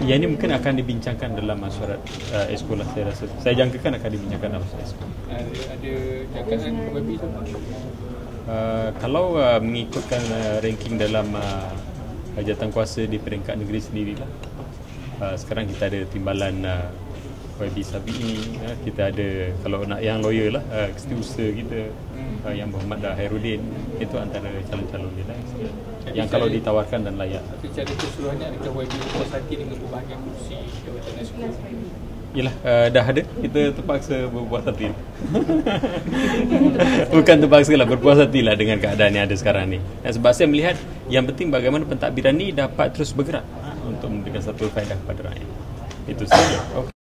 Yang ini mungkin akan dibincangkan dalam mesyuarat esko lah, saya rasa. Saya jangkakan akan dibincangkan dalam mesyuarat esko. Ada jangkaan YB tu? Kalau mengikutkan ranking dalam jawatankuasa di peringkat negeri sendirilah. Sekarang kita ada timbalan YB Sabi ini, kita ada, kalau nak yang lawyer lah, setiausaha kita yang Muhammad Khairuddin, itu antara calon-calon dia lah yang kalau ditawarkan dan layak. Tapi secara keseluruhannya adakah YB puas hati dengan berbahagian kursi Jabatan Esko? Yelah, dah ada, kita terpaksa berpuas hati. Bukan terpaksa lah, berpuas hati lah dengan keadaan yang ada sekarang ni. Sebab saya melihat yang penting bagaimana pentadbiran ni dapat terus bergerak untuk memberikan satu faedah kepada rakyat. Itu saja. Okay.